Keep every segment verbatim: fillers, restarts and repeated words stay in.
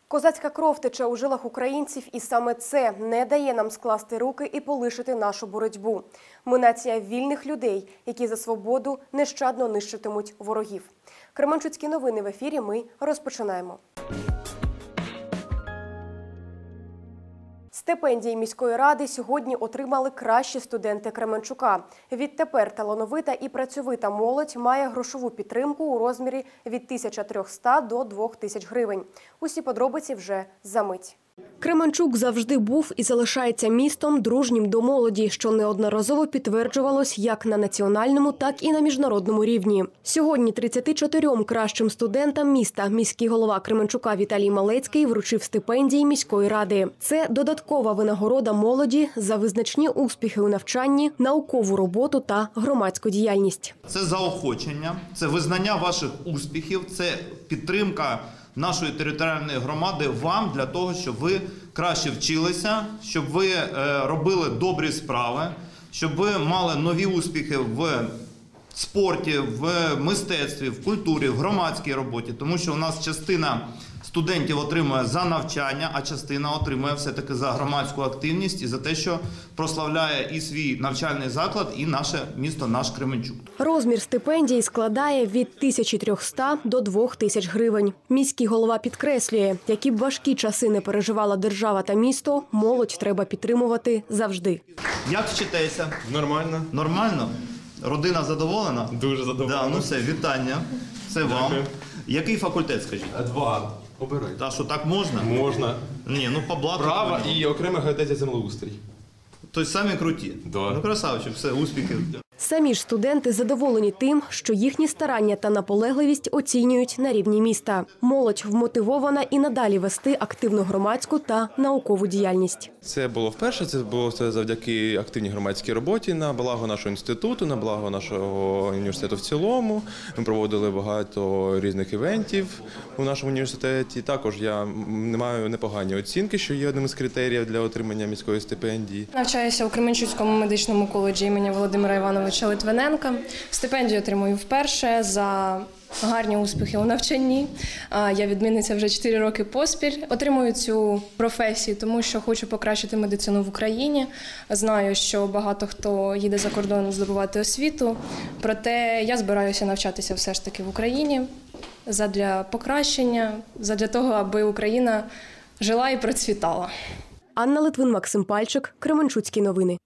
Козацька кров тече у жилах українців, і саме це не дає нам скласти руки і полишити нашу боротьбу. Ми – нація вільних людей, які за свободу нещадно нищитимуть ворогів. Кременчуцькі новини в ефірі, ми розпочинаємо. Стипендії міської ради сьогодні отримали кращі студенти Кременчука. Відтепер талановита і працьовита молодь має грошову підтримку у розмірі від тисячі трьохсот до двох тисяч гривень. Усі подробиці вже за мить. Кременчук завжди був і залишається містом, дружнім до молоді, що неодноразово підтверджувалось як на національному, так і на міжнародному рівні. Сьогодні тридцяти чотирьом кращим студентам міста міський голова Кременчука Віталій Малецький вручив стипендії міської ради. Це додаткова винагорода молоді за визначні успіхи у навчанні, наукову роботу та громадську діяльність. Це заохочення, це визнання ваших успіхів, це підтримка нашої територіальної громади вам для того, щоб ви краще вчилися, щоб ви робили добрі справи, щоб ви мали нові успіхи в спорті, в мистецтві, в культурі, в громадській роботі. Тому що у нас частина студентів отримує за навчання, а частина отримує все-таки за громадську активність і за те, що прославляє і свій навчальний заклад, і наше місто, наш Кременчук. Розмір стипендій складає від тисячі трьохсот до двох тисяч гривень. Міський голова підкреслює, які б важкі часи не переживала держава та місто, молодь треба підтримувати завжди. Як вчитеся? Нормально. Нормально? Родина задоволена? Дуже задоволена. Да, ну все, вітання. Це вам. Дякую. Який факультет, скажіть? Два. Обирай. Та що, так можна? Можна. Ні, ну по блату. Права і окрема геодезія землеустрій. Тобто самі круті? Да. Ну красавчик, все, успіхів. Самі ж студенти задоволені тим, що їхні старання та наполегливість оцінюють на рівні міста. Молодь вмотивована і надалі вести активну громадську та наукову діяльність. Це було вперше, це було це завдяки активній громадській роботі на благо нашого інституту, на благо нашого університету в цілому. Ми проводили багато різних івентів у нашому університеті. Також я маю непогані оцінки, що є одним із критеріїв для отримання міської стипендії. Навчаюся у Кременчуцькому медичному коледжі імені Володимира Івановича Литвиненка. Стипендію отримую вперше за гарні успіхи у навчанні. Я відмінниця вже чотири роки поспіль. Отримую цю професію, тому що хочу покращити медицину в Україні. Знаю, що багато хто їде за кордон здобувати освіту, проте я збираюся навчатися все ж таки в Україні задля покращення, задля того, аби Україна жила і процвітала. Анна Литвин, Максим Пальчик, Кременчуцькі новини.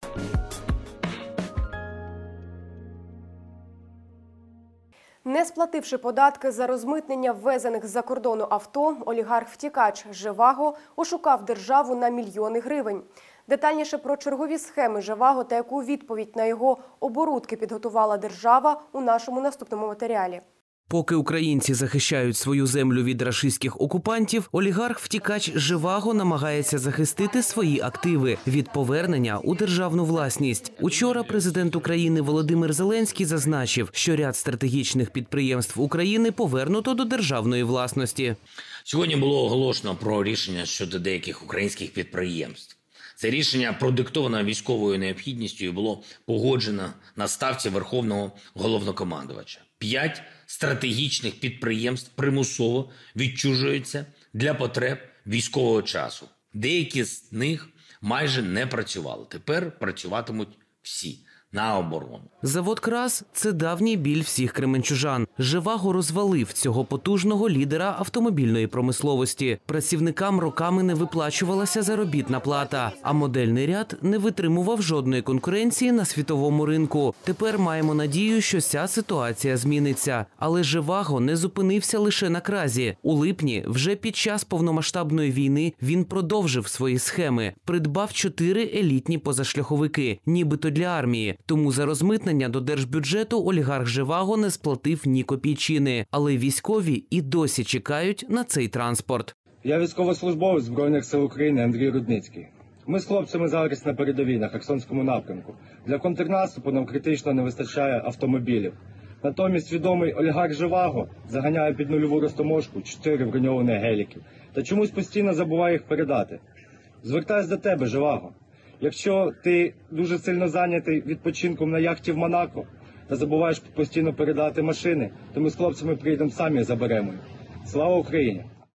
Не сплативши податки за розмитнення ввезених з-за кордону авто, олігарх-втікач Живаго ошукав державу на мільйони гривень. Детальніше про чергові схеми Живаго та яку відповідь на його оборудки підготувала держава у нашому наступному матеріалі. Поки українці захищають свою землю від рашистських окупантів, олігарх-втікач Живаго намагається захистити свої активи від повернення у державну власність. Учора президент України Володимир Зеленський зазначив, що ряд стратегічних підприємств України повернуто до державної власності. Сьогодні було оголошено про рішення щодо деяких українських підприємств. Це рішення продиктовано військовою необхідністю і було погоджено на ставці Верховного головнокомандувача. П'ять стратегічних підприємств примусово відчужуються для потреб військового часу. Деякі з них майже не працювали. Тепер працюватимуть всі на оборону. Завод «Крас» – це давній біль всіх кременчужан. Живаго розвалив цього потужного лідера автомобільної промисловості. Працівникам роками не виплачувалася заробітна плата, а модельний ряд не витримував жодної конкуренції на світовому ринку. Тепер маємо надію, що ця ситуація зміниться. Але Живаго не зупинився лише на «Кразі». У липні, вже під час повномасштабної війни, він продовжив свої схеми. Придбав чотири елітні позашляховики, нібито для армії. Тому за розмитнення до держбюджету олігарх Живаго не сплатив ні копійчини. Але військові і досі чекають на цей транспорт. Я військовослужбовець Збройних сил України Андрій Рудницький. Ми з хлопцями зараз на передовій, на Херсонському напрямку. Для контрнаступу нам критично не вистачає автомобілів. Натомість відомий олігарх Живаго заганяє під нульову розтоможку чотири броньовані геліки. Та чомусь постійно забуває їх передати. Звертаюсь до тебе, Живаго. Якщо ти дуже сильно зайнятий відпочинком на яхті в Монако та забуваєш постійно передати машини, то ми з хлопцями приїдемо самі і заберемо їх. Слава Україні!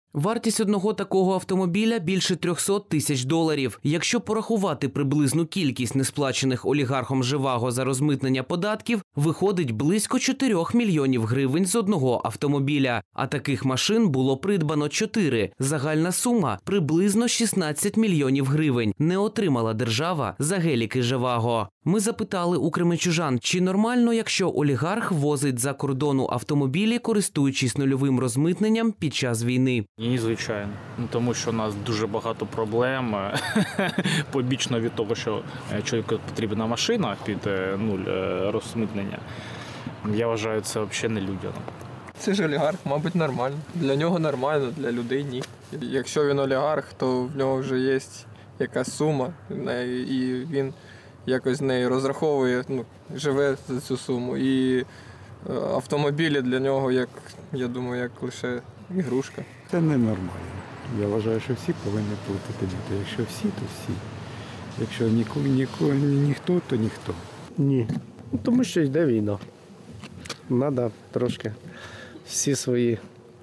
Вартість одного такого автомобіля – більше трьохсот тисяч доларів. Якщо порахувати приблизну кількість несплачених олігархом Живаго за розмитнення податків, виходить близько чотирьох мільйонів гривень з одного автомобіля. А таких машин було придбано чотири. Загальна сума – приблизно шістнадцять мільйонів гривень. Не отримала держава за геліки Живаго. Ми запитали у кременчужан, чи нормально, якщо олігарх возить за кордону автомобілі, користуючись нульовим розмитненням під час війни. Ні, звичайно. Ну, тому що у нас дуже багато проблем, побічно від того, що чоловіку потрібна машина під нуль розмитнення. Я вважаю, це взагалі не людяно. Це ж олігарх, мабуть, нормально. Для нього нормально, для людей ні. Якщо він олігарх, то в нього вже є якась сума, і він якось з нею розраховує, ну, живе за цю суму. І автомобілі для нього, як, я думаю, як лише ігрушка. Це ненормально. Я вважаю, що всі повинні платити люди. Якщо всі, то всі. Якщо ніко, ніко, ніхто, то ніхто. Ні. Тому що йде війна. Треба трошки всі свої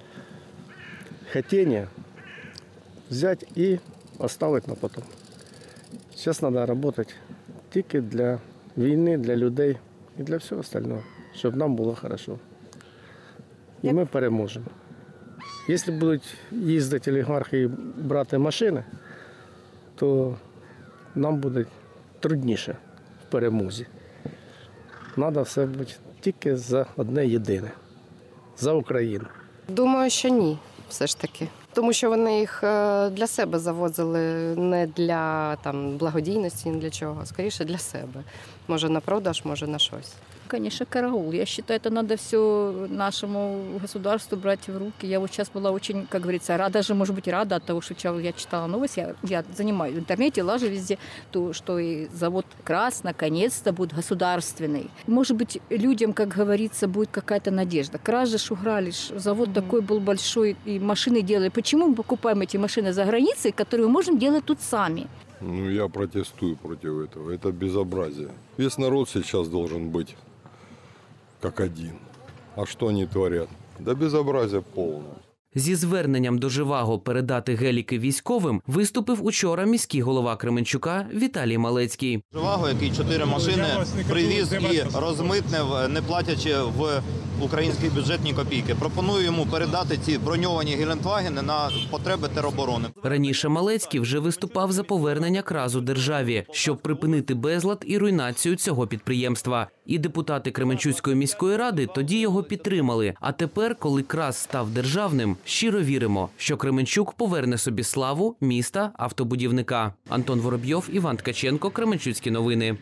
хотіння взяти і оставити на потім. Зараз треба працювати тільки для війни, для людей і для всього остального, щоб нам було добре. І ми переможемо. Якщо будуть їздити олігархи і брати машини, то нам буде трудніше в перемозі. Треба все бути тільки за одне єдине – за Україну. Думаю, що ні, все ж таки. Тому що вони їх для себе завозили, не для там, благодійності, не для чого, скоріше для себе. Може на продаж, може на щось. Конечно, караул. Я считаю, это надо все нашему государству брать в руки. Я вот сейчас была очень, как говорится, рада, даже, может быть, рада от того, что я читала новость. Я, я занимаюсь в интернете, лажу везде, то, что и завод КРАС наконец-то будет государственный. Может быть, людям, как говорится, будет какая-то надежда. КРАС же уграли, завод mm. такой был большой, и машины делали. Почему мы покупаем эти машины за границей, которые мы можем делать тут сами? Ну, я протестую против этого. Это безобразие. Весь народ сейчас должен быть как один. А что они творят? Да безобразие полное. Зі зверненням до Живаго передати геліки військовим виступив учора міський голова Кременчука Віталій Малецький. Живаго, який чотири машини привіз і розмитнив, не платячи в український бюджет ні копійки. Пропоную йому передати ці броньовані гелендвагени на потреби тероборони. Раніше Малецький вже виступав за повернення КРАСу державі, щоб припинити безлад і руйнацію цього підприємства. І депутати Кременчуцької міської ради тоді його підтримали. А тепер, коли КРАС став державним, щиро віримо, що Кременчук поверне собі славу міста автобудівника. Антон Воробйов, Іван Ткаченко, Кременчуцькі новини.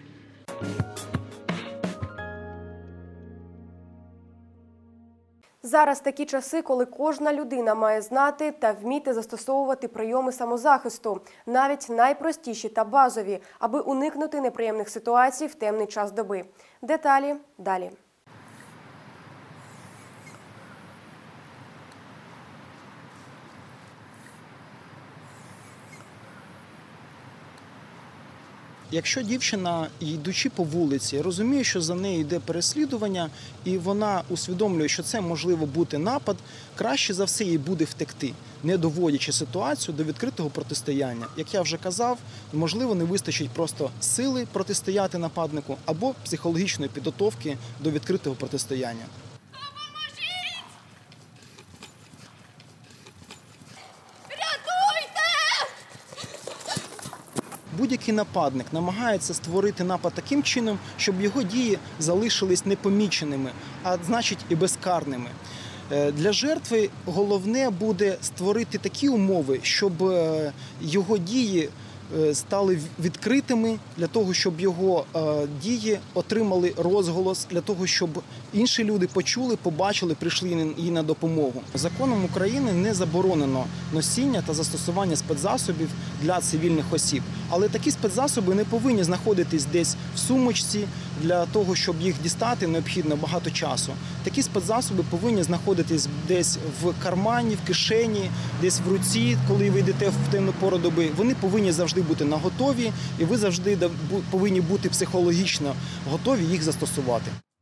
Зараз такі часи, коли кожна людина має знати та вміти застосовувати прийоми самозахисту, навіть найпростіші та базові, аби уникнути неприємних ситуацій в темний час доби. Деталі далі. Якщо дівчина, йдучи по вулиці, розуміє, що за нею йде переслідування, і вона усвідомлює, що це можливо бути напад, краще за все їй буде втекти, не доводячи ситуацію до відкритого протистояння. Як я вже казав, можливо, не вистачить просто сили протистояти нападнику або психологічної підготовки до відкритого протистояння. Будь-який нападник намагається створити напад таким чином, щоб його дії залишились непоміченими, а значить і безкарними. Для жертви головне буде створити такі умови, щоб його дії стали відкритими, для того, щоб його дії отримали розголос, для того, щоб інші люди почули, побачили, прийшли їй на допомогу. Законом України не заборонено носіння та застосування спецзасобів для цивільних осіб. Але такі спецзасоби не повинні знаходитись десь в сумочці, для того, щоб їх дістати, необхідно багато часу. Такі спецзасоби повинні знаходитись десь в кармані, в кишені, десь в руці, коли ви йдете в темну пору доби. Вони повинні завжди бути наготові, і ви завжди повинні бути психологічно готові їх застосувати.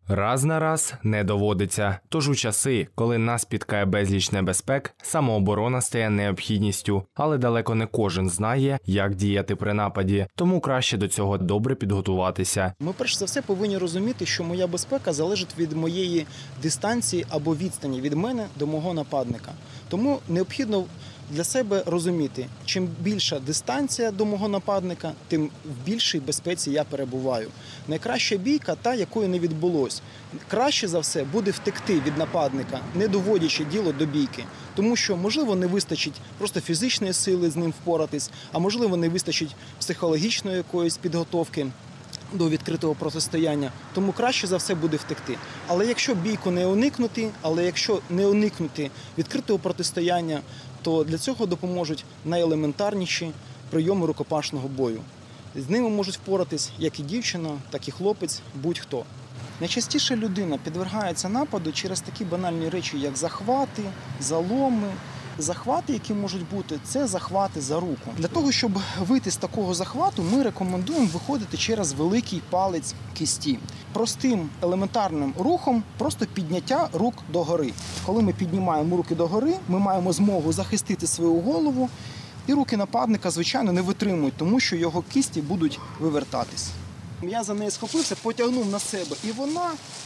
Раз на раз не доводиться. Тож у часи, коли нас спіткає безліч небезпек, самооборона стає необхідністю. Але далеко не кожен знає, як діяти при нападі. Тому краще до цього добре підготуватися. Ми перш за все повинні розуміти, що моя безпека залежить від моєї дистанції або відстані від мене до мого нападника. Тому необхідно для себе розуміти, чим більша дистанція до мого нападника, тим в більшій безпеці я перебуваю. Найкраща бійка – та, якої не відбулось. Краще за все буде втекти від нападника, не доводячи діло до бійки. Тому що, можливо, не вистачить просто фізичної сили з ним впоратись, а можливо, не вистачить психологічної якоїсь підготовки до відкритого протистояння, тому краще за все буде втекти. Але якщо бійку не уникнути, але якщо не уникнути відкритого протистояння, то для цього допоможуть найелементарніші прийоми рукопашного бою. З ними можуть впоратись як і дівчина, так і хлопець, будь-хто. Найчастіше людина підвергається нападу через такі банальні речі, як захвати, заломи. Захвати, які можуть бути, це захвати за руку. Для того, щоб вийти з такого захвату, ми рекомендуємо виходити через великий палець кисті. Простим елементарним рухом просто підняття рук догори. Коли ми піднімаємо руки догори, ми маємо змогу захистити свою голову, і руки нападника, звичайно, не витримують, тому що його кисті будуть вивертатись. Я за неї схопився, потягнув на себе, і вона,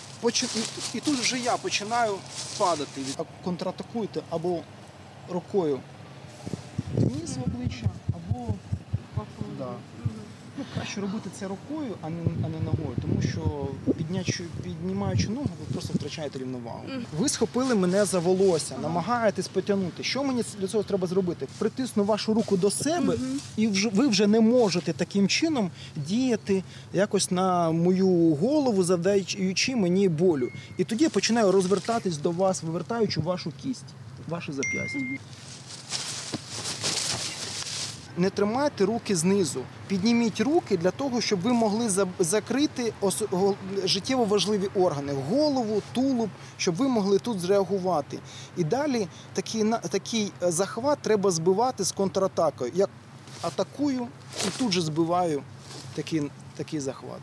і тут вже я починаю падати. Контратакуйте або рукою вниз в обличчя, або да. Ну, краще робити це рукою, а не, а не ногою, тому що піднячу, піднімаючи ногу, ви просто втрачаєте рівновагу. Ви схопили мене за волосся, намагаєтесь потягнути. Що мені для цього треба зробити? Притисну вашу руку до себе, і вже, ви вже не можете таким чином діяти якось на мою голову, завдаючи мені болю. І тоді я починаю розвертатись до вас, вивертаючи вашу кість, ваше зап'ястя. Не тримайте руки знизу. Підніміть руки для того, щоб ви могли закрити життєво важливі органи. Голову, тулуб, щоб ви могли тут зреагувати. І далі такий, такий захват треба збивати з контратакою. Я атакую і тут же збиваю такий, такий захват.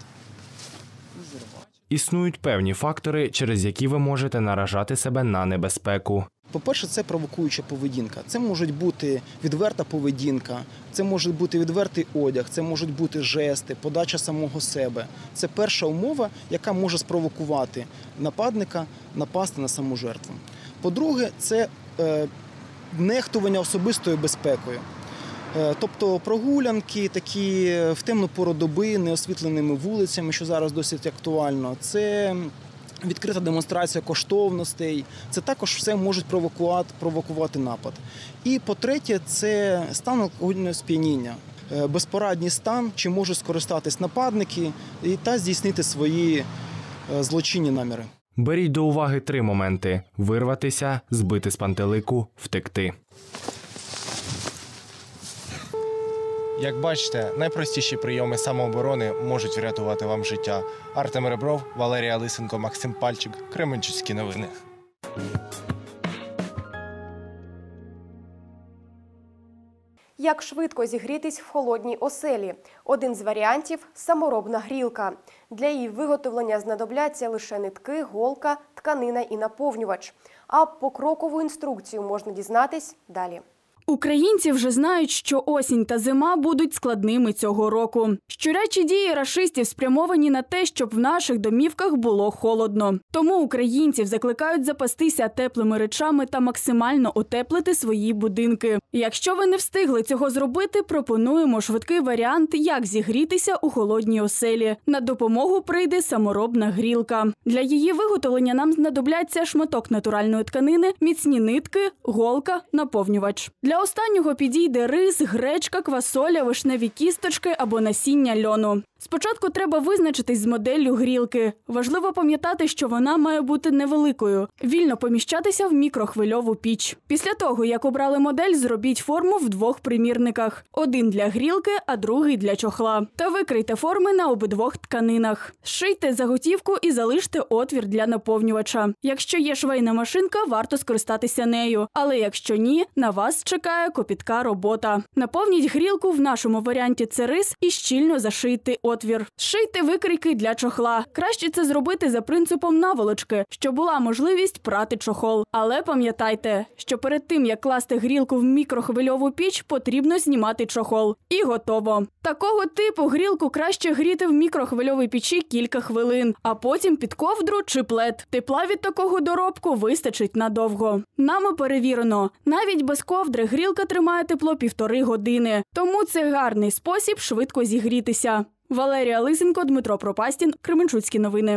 Існують певні фактори, через які ви можете наражати себе на небезпеку. По-перше, це провокуюча поведінка. Це може бути відверта поведінка, це може бути відвертий одяг, це можуть бути жести, подача самого себе. Це перша умова, яка може спровокувати нападника напасти на саму жертву. По-друге, це е, нехтування особистою безпекою. Е, тобто прогулянки такі в темну пору доби, неосвітленими вулицями, що зараз досить актуально. Це відкрита демонстрація коштовностей. Це також все можуть провокувати, провокувати напад. І по-третє, це стан алкогольного сп'яніння. Безпорадний стан, чим можуть скористатись нападники та здійснити свої злочинні наміри. Беріть до уваги три моменти – вирватися, збити з пантелику, втекти. Як бачите, найпростіші прийоми самооборони можуть врятувати вам життя. Артем Ребров, Валерія Лисенко, Максим Пальчик. Кременчуцькі новини. Як швидко зігрітись в холодній оселі? Один з варіантів – саморобна грілка. Для її виготовлення знадобляться лише нитки, голка, тканина і наповнювач. А покрокову інструкцію можна дізнатись далі. Українці вже знають, що осінь та зима будуть складними цього року. Щурячі дії рашистів спрямовані на те, щоб в наших домівках було холодно. Тому українців закликають запастися теплими речами та максимально утеплити свої будинки. Якщо ви не встигли цього зробити, пропонуємо швидкий варіант, як зігрітися у холодній оселі. На допомогу прийде саморобна грілка. Для її виготовлення нам знадобляться шматок натуральної тканини, міцні нитки, голка, наповнювач. Для останнього підійде рис, гречка, квасоля, вишневі кісточки або насіння льону. Спочатку треба визначитись з моделлю грілки. Важливо пам'ятати, що вона має бути невеликою, вільно поміщатися в мікрохвильову піч. Після того, як обрали модель, зробіть форму в двох примірниках. Один для грілки, а другий для чохла. Та викрийте форми на обидвох тканинах. Зшийте заготівку і залиште отвір для наповнювача. Якщо є швейна машинка, варто скористатися нею. Але якщо ні, на вас чекає копітка робота. Наповніть грілку, в нашому варіанті це рис, і щільно зашийте отвір. отвір. Шийте викрійки для чохла. Краще це зробити за принципом наволочки, щоб була можливість прати чохол. Але пам'ятайте, що перед тим, як класти грілку в мікрохвильову піч, потрібно знімати чохол. І готово. Такого типу грілку краще гріти в мікрохвильовій печі кілька хвилин, а потім під ковдру чи плед. Тепла від такого доробку вистачить надовго. Нами перевірено, навіть без ковдри грілка тримає тепло півтори години. Тому це гарний спосіб швидко зігрітися. Валерія Лисенко, Дмитро Пропастін, Кременчуцькі новини.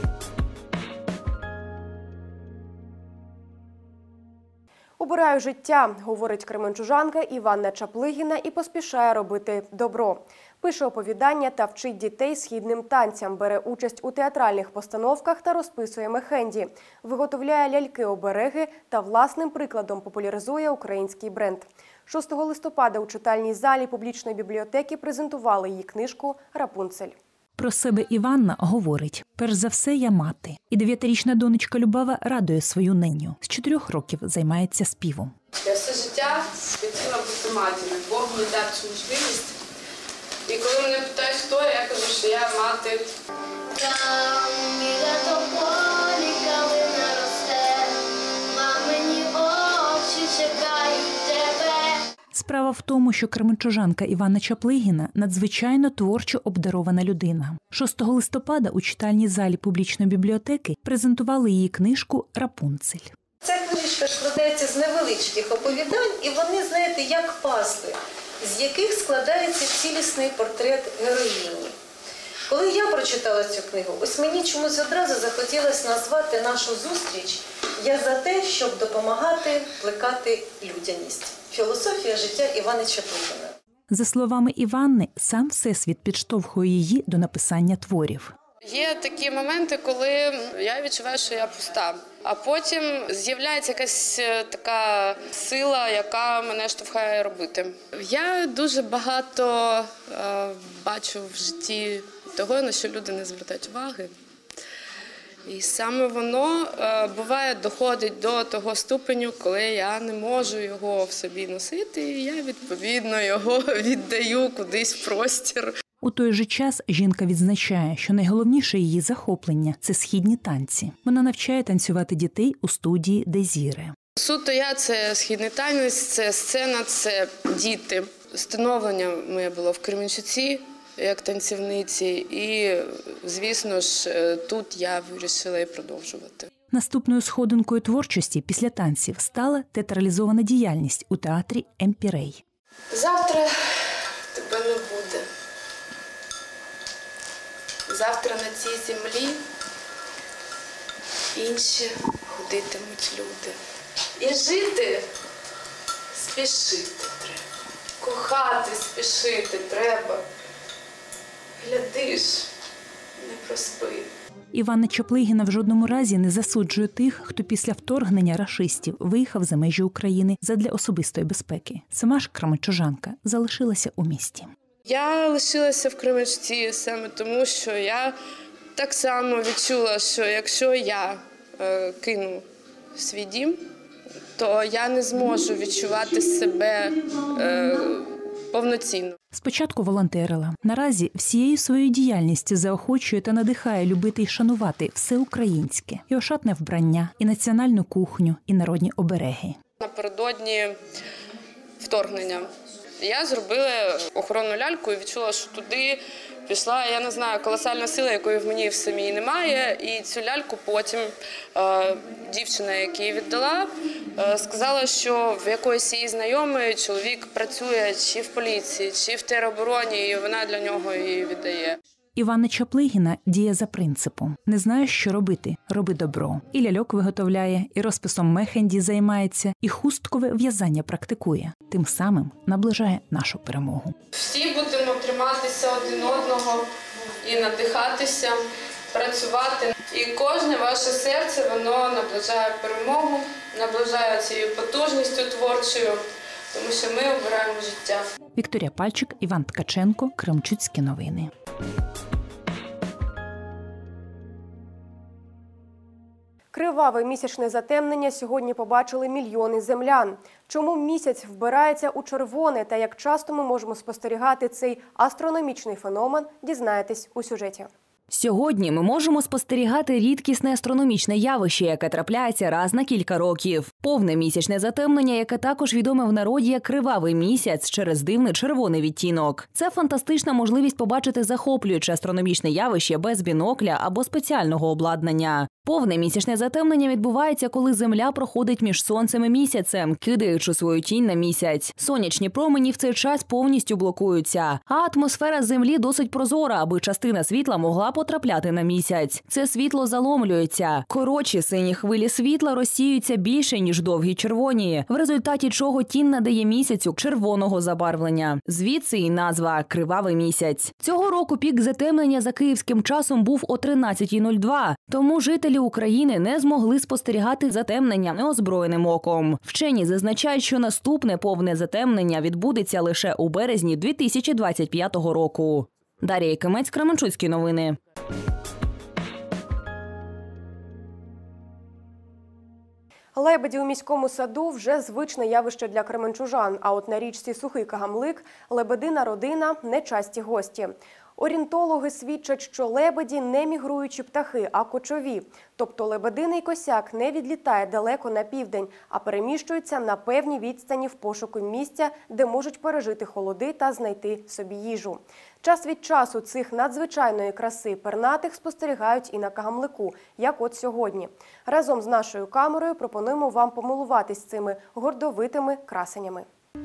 «Обираю життя», – говорить кременчужанка Іванна Чаплигіна і поспішає робити добро. Пише оповідання та вчить дітей східним танцям, бере участь у театральних постановках та розписує мехенді. Виготовляє ляльки-обереги та власним прикладом популяризує український бренд. шостого листопада у читальній залі публічної бібліотеки презентували її книжку «Рапунцель». Про себе Іванна говорить: «Перш за все, я мати. І дев'ятирічна донечка Любава радує свою неню. З чотирьох років займається співом». Я все життя хотіла бути матір'ю. Бог мені дав цю можливість. І коли мене питають, хто я, я кажу, що я мати. Там біля тополі калина росте, мамині очі чекають тебе. Справа в тому, що кременчужанка Іванна Чаплигіна – надзвичайно творчо обдарована людина. шостого листопада у читальній залі публічної бібліотеки презентували її книжку «Рапунцель». Ця книжка складається з невеличких оповідань, і вони, знаєте, як пазли, з яких складається цілісний портрет героїні. Коли я прочитала цю книгу, ось мені чомусь одразу захотілося назвати нашу зустріч «Я за те, щоб допомагати плекати людяність». Філософія життя Івани Чаплигіної. За словами Іванни, сам Всесвіт підштовхує її до написання творів. Є такі моменти, коли я відчуваю, що я пуста. А потім з'являється якась така сила, яка мене штовхає робити. Я дуже багато е, бачу в житті того, на що люди не звертають уваги. І саме воно, е, буває, доходить до того ступеню, коли я не можу його в собі носити, і я, відповідно, його віддаю кудись в простір. У той же час жінка відзначає, що найголовніше її захоплення – це східні танці. Вона навчає танцювати дітей у студії «Дезіре». Суто я – це східний танець, це сцена, це діти. Становлення моє було в Кременчуці як танцівниці, і, звісно ж, тут я вирішила і продовжувати. Наступною сходинкою творчості після танців стала театралізована діяльність у театрі «Емпірей». Завтра тебе не буде. Завтра на цій землі інші ходитимуть люди. І жити спішити треба. Кохати спішити треба. Глядиш, не проспи. Іванна Чаплигіна в жодному разі не засуджує тих, хто після вторгнення рашистів виїхав за межі України задля особистої безпеки. Сама ж кременчужанка залишилася у місті. Я лишилася в Кременчуці саме тому, що я так само відчула, що якщо я е, кину свій дім, то я не зможу відчувати себе е, повноцінно. Спочатку волонтерила. Наразі всією своєю діяльністю заохочує та надихає любити і шанувати все українське. І ошатне вбрання, і національну кухню, і народні обереги. Напередодні вторгнення я зробила охоронну ляльку і відчула, що туди пішла, я не знаю, колосальна сила, якої в мені в самій немає. І цю ляльку потім е, дівчина, яка її віддала, е, сказала, що в якоїсь її знайомої чоловік працює чи в поліції, чи в теробороні, і вона для нього її віддає. Іванна Чаплигіна діє за принципом. Не знає, що робити – роби добро. І ляльок виготовляє, і розписом мехенді займається, і хусткове в'язання практикує. Тим самим наближає нашу перемогу. Всі будемо триматися один одного і надихатися, працювати. І кожне ваше серце, воно наближає перемогу, наближає цією потужністю творчою, тому що ми обираємо життя. Вікторія Пальчик, Іван Ткаченко, Кременчуцькі новини. Крива Криваве місячне затемнення сьогодні побачили мільйони землян. Чому місяць вбирається у червоне та як часто ми можемо спостерігати цей астрономічний феномен, дізнаєтесь у сюжеті. Сьогодні ми можемо спостерігати рідкісне астрономічне явище, яке трапляється раз на кілька років. Повне місячне затемнення, яке також відоме в народі як кривавий місяць через дивний червоний відтінок. Це фантастична можливість побачити захоплююче астрономічне явище без бінокля або спеціального обладнання. Повне місячне затемнення відбувається, коли Земля проходить між Сонцем і Місяцем, кидаючи свою тінь на місяць. Сонячні промені в цей час повністю блокуються, а атмосфера Землі досить прозора, аби частина світла могла потрапляти на місяць. Це світло заломлюється. Коротші сині хвилі світла розсіюються більше, ніж довгі червоні, в результаті чого тінь надає місяцю червоного забарвлення. Звідси і назва «Кривавий місяць». Цього року пік затемнення за київським часом був о тринадцятій нуль два, тому жителі України не змогли спостерігати затемнення неозброєним оком. Вчені зазначають, що наступне повне затемнення відбудеться лише у березні дві тисячі двадцять п'ятого року. Дар'я Якимець, Кременчуцькі новини. Лебеді у міському саду вже звичне явище для кременчужан, а от на річці Сухий Кагамлик лебедина родина – нечасті гості. Орнітологи свідчать, що лебеді не мігруючі птахи, а кочові. Тобто лебединий косяк не відлітає далеко на південь, а переміщується на певній відстані в пошуку місця, де можуть пережити холоди та знайти собі їжу. Час від часу цих надзвичайної краси пернатих спостерігають і на Кагамлику, як от сьогодні. Разом з нашою камерою пропонуємо вам помилуватись цими гордовитими красенями.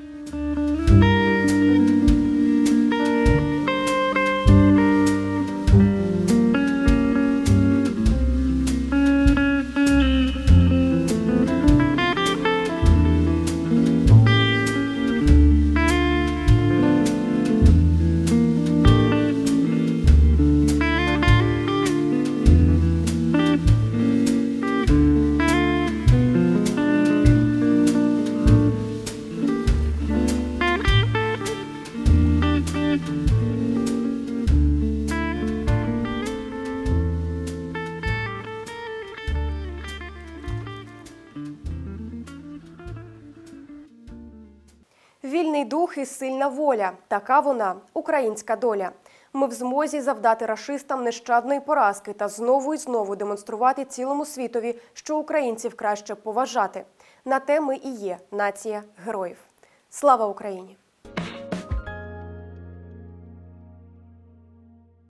Вільний дух і сильна воля – така вона, українська доля. Ми в змозі завдати рашистам нещадної поразки та знову і знову демонструвати цілому світові, що українців краще поважати. На те ми і є нація героїв. Слава Україні!